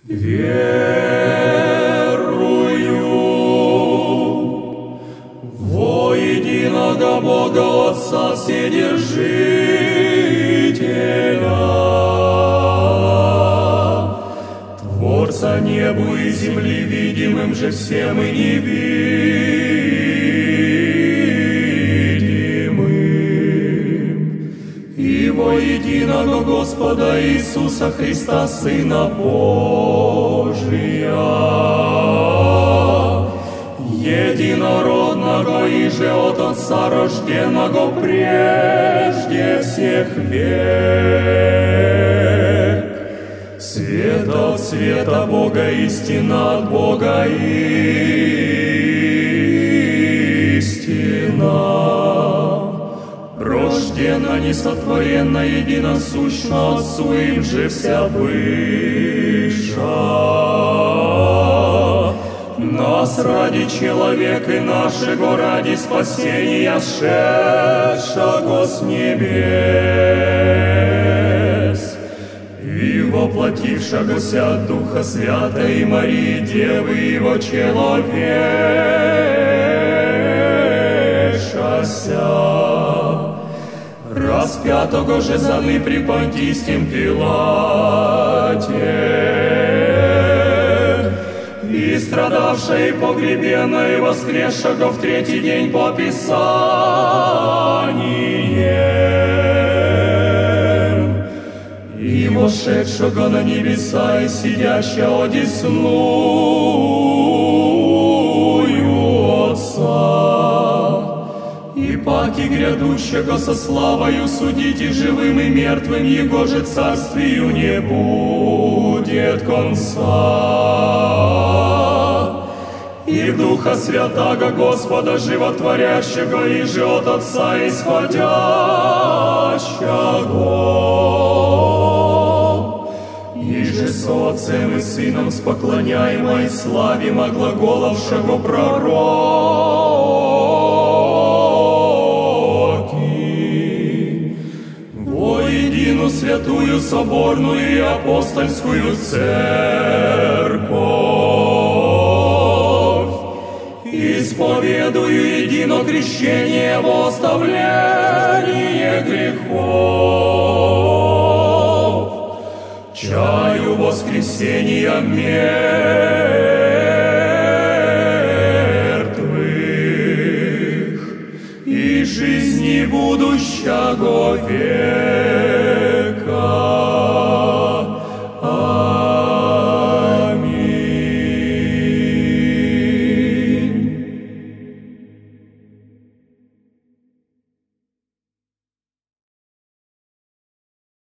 Верую во единого Бога Отца Вседержителя, Творца небу и земли, видимым же всем и невидимым, и во единого Господа Иисуса Христа, Сына Божия, единородного и же от Отца рожденного прежде всех век, света от света Бога, истина от Бога истина, рождена, несотворенна, единосущна Отцу, им же вся быша. Нас ради человека и нашего ради спасения, сшедшего с небес и воплотившегося от Духа Святой Марии Девы Его человечася, распятого же заны при Понтийском Пилате, и страдавшей, погребенной, воскресшего в третий день по Писаниям, и вошедшего на небеса, и сидящего одесную Отца, и паки грядущего со славою судите живым и мертвым, Его же царствию не будет конца. И в Духа Святаго Господа Животворящего, и же от Отца исходящего, и же с Отцем и Сыном споклоняемо и славимо глаголовшего пророки, во едину святую соборную и апостольскую церковь, исповедую едино крещение во оставление грехов, чаю воскресения мертвых и жизни будущего века.